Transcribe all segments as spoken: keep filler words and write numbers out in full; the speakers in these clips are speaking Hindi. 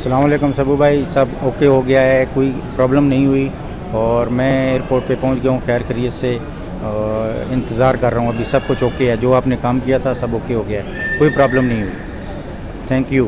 अस्सलाम वालेकुम सबू भाई, सब ओके हो गया है, कोई प्रॉब्लम नहीं हुई और मैं एयरपोर्ट पे पहुंच गया हूं खैर खैरियत से। और इंतज़ार कर रहा हूं, अभी सब कुछ ओके है, जो आपने काम किया था सब ओके हो गया है, कोई प्रॉब्लम नहीं हुई। Thank you.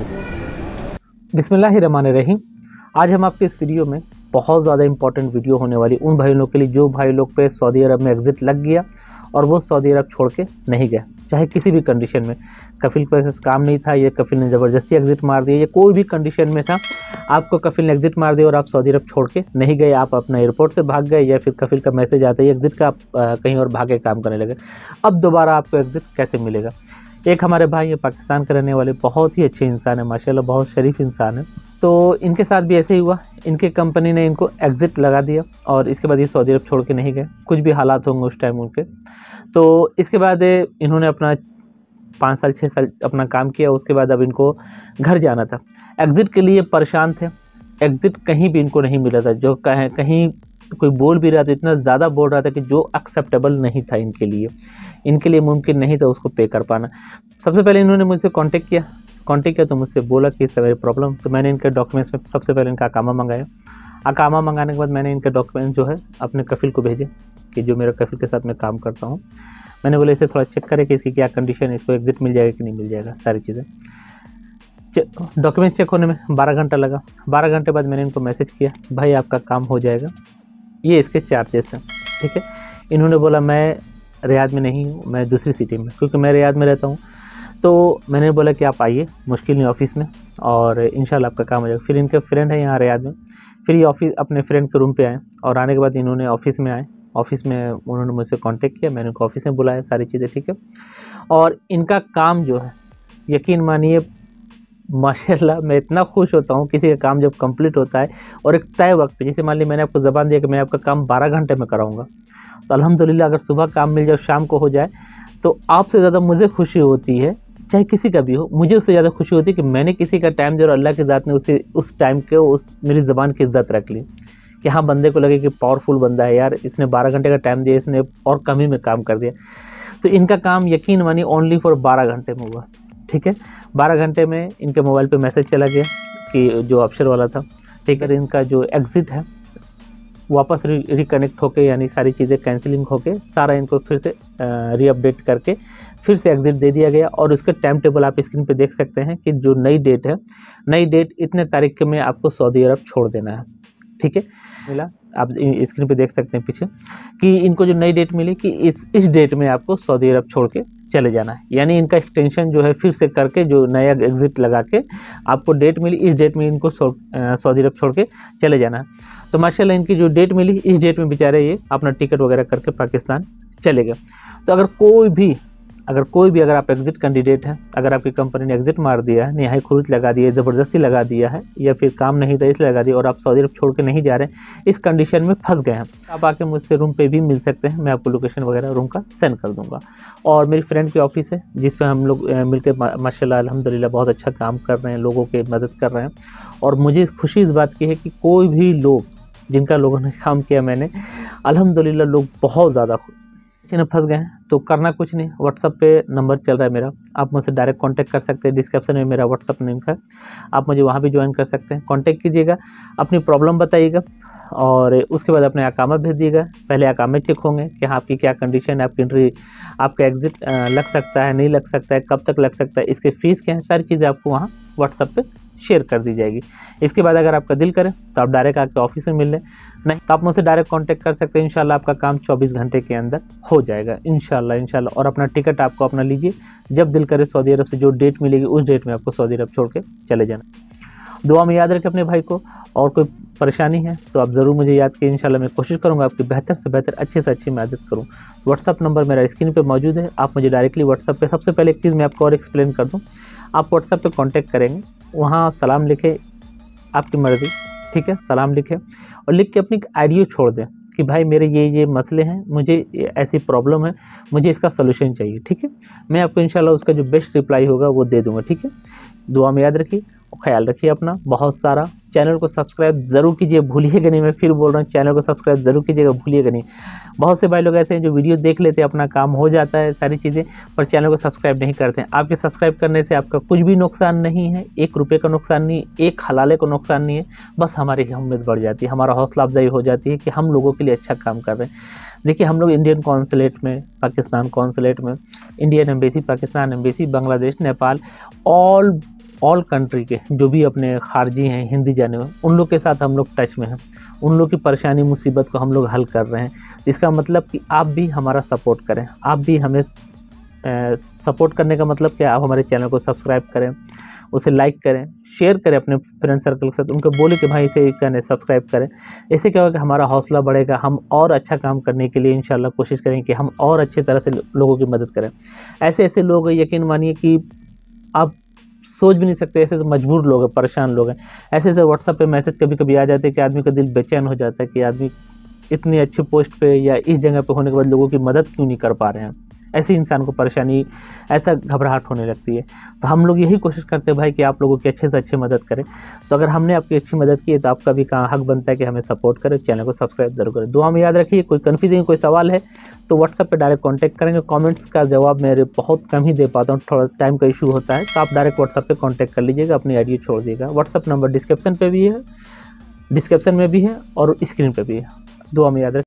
बिस्मिल्लाहिर्रहमानिर्रहीम। आज हम आपके इस वीडियो में बहुत ज़्यादा इंपॉर्टेंट वीडियो होने वाली उन भाई लोग के लिए जो भाई लोग पे सऊदी अरब में एग्ज़िट लग गया और वो सऊदी अरब छोड़ के नहीं गए, चाहे किसी भी कंडीशन में, कफिल के पास काम नहीं था या कफिल ने ज़बरदस्ती एग्ज़िट मार दिया या कोई भी कंडीशन में था, आपको कफिल ने एग्ज़िट मार दिया और आप सऊदी अरब छोड़ के नहीं गए, आप अपना एयरपोर्ट से भाग गए या फिर कफिल का मैसेज आता है एग्ज़िट का, आप कहीं और भागे काम करने लगे। अब दोबारा आपको एग्ज़िट कैसे मिलेगा? एक हमारे भाई ये पाकिस्तान के रहने वाले बहुत ही अच्छे इंसान है, माशाल्लाह बहुत शरीफ इंसान है। तो इनके साथ भी ऐसे ही हुआ, इनके कंपनी ने इनको एग्ज़िट लगा दिया और इसके बाद ये सऊदी अरब छोड़ के नहीं गए, कुछ भी हालात होंगे उस टाइम उनके। तो इसके बाद इन्होंने अपना पाँच साल छः साल अपना काम किया, उसके बाद अब इनको घर जाना था। एग्ज़िट के लिए परेशान थे, एग्ज़िट कहीं भी इनको नहीं मिला था, जो कहीं कहीं कोई बोल भी रहा था, इतना ज़्यादा बोल रहा था कि जो एक्सेप्टेबल नहीं था इनके लिए, इनके लिए मुमकिन नहीं था उसको पे कर पाना। सबसे पहले इन्होंने मुझसे कांटेक्ट किया कांटेक्ट किया तो मुझसे बोला कि इससे मेरी प्रॉब्लम, तो मैंने इनके डॉक्यूमेंट्स में सबसे पहले इनका अकामा मंगाया। अकामा मंगाने के बाद मैंने इनके डॉक्यूमेंट जो है अपने कफिल को भेजे कि जो मेरे कफिल के साथ मैं काम करता हूँ। मैंने बोला इसे थोड़ा चेक करें कि इसकी क्या कंडीशन है, इसको एग्ज़िट मिल जाएगा कि नहीं मिल जाएगा, सारी चीज़ें। डॉक्यूमेंट्स चेक होने में बारह घंटा लगा। बारह घंटे बाद मैंने इनको मैसेज किया, भाई आपका काम हो जाएगा, ये इसके चार्जेस हैं, ठीक है। इन्होंने बोला मैं रियाद में नहीं हूँ, मैं दूसरी सिटी में, क्योंकि मैं रियाद में रहता हूँ। तो मैंने बोला कि आप आइए मुश्किल नहीं ऑफ़िस में और इंशाल्लाह आपका काम हो जाएगा। फिर इनके फ्रेंड है यहाँ रियाद में, फिर ये ऑफिस अपने फ्रेंड के रूम पे आए और आने के बाद इन्होंने ऑफ़िस में आए, ऑफ़िस में उन्होंने मुझसे कांटेक्ट किया, मैंने उनको ऑफ़िस में बुलाया, सारी चीज़ें ठीक है। और इनका काम जो है, यकीन मानिए माशाल्लाह मैं इतना खुश होता हूँ किसी का काम जब कंप्लीट होता है और एक तय वक्त पे, जैसे मान ली मैंने आपको ज़बान दिया कि मैं आपका काम बारह घंटे में कराऊंगा, तो अल्हम्दुलिल्लाह अगर सुबह काम मिल जाए शाम को हो जाए तो आपसे ज़्यादा मुझे खुशी होती है, चाहे किसी का भी हो, मुझे उससे ज़्यादा खुशी होती है कि मैंने किसी का टाइम जो अल्लाह की ज़ात ने उसे उस टाइम के उस मेरी ज़बान की इज़्ज़त रख ली कि हाँ बंदे को लगे कि पावरफुल बंदा है यार, इसने बारह घंटे का टाइम दिया, इसने और कम ही में काम कर दिया। तो इनका काम यकीन मानिए ओनली फॉर बारह घंटे में हुआ, ठीक है। बारह घंटे में इनके मोबाइल पे मैसेज चला गया कि जो ऑप्शन वाला था, ठीक है, इनका जो एग्ज़िट है वापस रि रिकनेक्ट होके, यानी सारी चीज़ें कैंसिलिंग होके सारा इनको फिर से रीअपडेट करके फिर से एग्ज़िट दे दिया गया। और उसका टाइम टेबल आप स्क्रीन पे देख सकते हैं कि जो नई डेट है, नई डेट इतने तारीख में आपको सऊदी अरब छोड़ देना है, ठीक है। मिला, आप स्क्रीन पे देख सकते हैं पीछे कि इनको जो नई डेट मिली कि इस इस डेट में आपको सऊदी अरब छोड़ के चले जाना है, यानी इनका एक्सटेंशन जो है फिर से करके जो नया एग्ज़िट लगा के आपको डेट मिली, इस डेट में इनको सऊदी अरब छोड़ के चले जाना है। तो माशाल्लाह इनकी जो डेट मिली इस डेट में बेचारे ये अपना टिकट वगैरह करके पाकिस्तान चले गए। तो अगर कोई भी अगर कोई भी अगर आप एग्ज़िट कैंडिडेट हैं, अगर आपकी कंपनी ने एग्ज़िट मार दिया है, नहाई खुरूज लगा दिया है, ज़बरदस्ती लगा दिया है या फिर काम नहीं था इसलिए लगा दिया और आप सऊदी अरब छोड़ के नहीं जा रहे हैं, इस कंडीशन में फंस गए हैं, आप आके मुझसे रूम पे भी मिल सकते हैं, मैं आपको लोकेशन वगैरह रूम का सेंड कर दूंगा। और मेरी फ्रेंड की ऑफिस है जिस पे हम लोग मिलकर माशाल्लाह अल्हम्दुलिल्लाह बहुत अच्छा काम कर रहे हैं, लोगों की मदद कर रहे हैं। और मुझे खुशी इस बात की है कि कोई भी लोग जिनका लोगों ने काम किया मैंने, अल्हम्दुलिल्लाह लोग बहुत ज़्यादा किसी ने फंस गए हैं। तो करना कुछ नहीं, व्हाट्सअप पे नंबर चल रहा है मेरा, आप मुझसे डायरेक्ट कांटेक्ट कर सकते हैं, डिस्क्रिप्शन में मेरा व्हाट्सअप लिंक है, आप मुझे वहाँ भी ज्वाइन कर सकते हैं। कांटेक्ट कीजिएगा, अपनी प्रॉब्लम बताइएगा और उसके बाद अपने अकामा भेज दिएगा। पहले अकामे चेक होंगे कि हाँ आपकी क्या कंडीशन है, आपकी एंट्री, आपका एग्ज़िट लग सकता है नहीं लग सकता है, कब तक लग सकता है, इसके फ़ीस क्या है, सारी चीज़ें आपको वहाँ व्हाट्सअप पे शेयर कर दी जाएगी। इसके बाद अगर आपका दिल करे तो आप डायरेक्ट आके ऑफिस में मिल लें, नहीं तो आप मुझसे डायरेक्ट कांटेक्ट कर सकते हैं। इंशाल्लाह आपका काम चौबीस घंटे के अंदर हो जाएगा इंशाल्लाह इंशाल्लाह। और अपना टिकट आपको अपना लीजिए, जब दिल करे सऊदी अरब से जो डेट मिलेगी उस डेट में आपको सऊदी अरब छोड़ के चले जाना। दुआ में याद रखें अपने भाई को, और कोई परेशानी है तो आप ज़रूर मुझे याद कीजिए, इंशाल्लाह मैं कोशिश करूँगा आपकी बेहतर से बेहतर अच्छे से अच्छी मदद करूँ। व्हाट्सअप नंबर मेरा स्क्रीन पर मौजूद है, आप मुझे डायरेक्टली व्हाट्सअप पर, सबसे पहले एक चीज़ मैं आपको और एक्सप्लेन कर दूँ, आप व्हाट्सअप पे कांटेक्ट करेंगे, वहाँ सलाम लिखे, आपकी मर्ज़ी, ठीक है, सलाम लिखे और लिख के अपनी आइडियो छोड़ दें कि भाई मेरे ये ये मसले हैं, मुझे ऐसी प्रॉब्लम है, मुझे इसका सलूशन चाहिए, ठीक है। मैं आपको इंशाल्लाह उसका जो बेस्ट रिप्लाई होगा वो दे दूँगा, ठीक है। दुआ में याद रखिए। ख्याल रखिए अपना बहुत सारा। चैनल को सब्सक्राइब ज़रूर कीजिए, भूलिएगा नहीं, मैं फिर बोल रहा हूँ चैनल को सब्सक्राइब ज़रूर कीजिएगा, भूलिएगा नहीं। बहुत से भाई लोग ऐसे हैं जो वीडियो देख लेते हैं, अपना काम हो जाता है सारी चीज़ें, पर चैनल को सब्सक्राइब नहीं करते हैं। आपके सब्सक्राइब करने से आपका कुछ भी नुकसान नहीं है, एक रुपये का नुकसान नहीं, एक हलाले का नुकसान नहीं है, बस हमारी हिम्मत बढ़ जाती है, हमारा हौसला अफजाई हो जाती है कि हम लोगों के लिए अच्छा काम कर रहे हैं। देखिए हम लोग इंडियन कॉन्सुलेट में, पाकिस्तान कॉन्सुलेट में, Indian embassy, Pakistan embassy, Bangladesh, Nepal, all all country के जो भी अपने खारजी हैं हिंदी जाने में, उन लोग के साथ हम लोग टच में हैं, उन लोग की परेशानी मुसीबत को हम लोग हल कर रहे हैं। इसका मतलब कि आप भी हमारा सपोर्ट करें, आप भी हमें सपोर्ट करने का मतलब क्या, आप हमारे चैनल को सब्सक्राइब करें, उसे लाइक करें, शेयर करें अपने फ्रेंड सर्कल के साथ, उनको बोले कि भाई इसे कहने सब्सक्राइब करें। इससे क्या होगा कि हमारा हौसला बढ़ेगा, हम और अच्छा काम करने के लिए इंशाल्लाह कोशिश करेंगे कि हम और अच्छी तरह से लोगों की मदद करें। ऐसे ऐसे लोग यकीन मानिए कि आप सोच भी नहीं सकते, ऐसे ऐसे मजबूर लोग हैं, परेशान लोग हैं, ऐसे ऐसे व्हाट्सएप पे मैसेज कभी कभी आ जाते हैं कि आदमी का दिल बेचैन हो जाता है कि आदमी इतनी अच्छी पोस्ट पे या इस जगह पे होने के बाद लोगों की मदद क्यों नहीं कर पा रहे हैं। ऐसे इंसान को परेशानी, ऐसा घबराहट होने लगती है। तो हम लोग यही कोशिश करते हैं भाई कि आप लोगों की अच्छे से अच्छी मदद करें। तो अगर हमने आपकी अच्छी मदद की है तो आपका भी कहाँ हक बनता है कि हमें सपोर्ट करें, चैनल को सब्सक्राइब जरूर करें। दुआ में याद रखिए, कोई कन्फ्यूजन, कोई सवाल है तो व्हाट्सएप पे डायरेक्ट कांटेक्ट करेंगे। कमेंट्स का जवाब मेरे बहुत कम ही दे पाता हूँ, थोड़ा टाइम का इशू होता है, तो आप डायरेक्ट व्हाट्सएप पे कांटेक्ट कर लीजिएगा, अपनी आईडी छोड़ दीजिएगा। व्हाट्सएप नंबर डिस्क्रिप्शन पे भी है, डिस्क्रिप्शन में भी है और स्क्रीन पे भी है। दुआ में याद रखिए।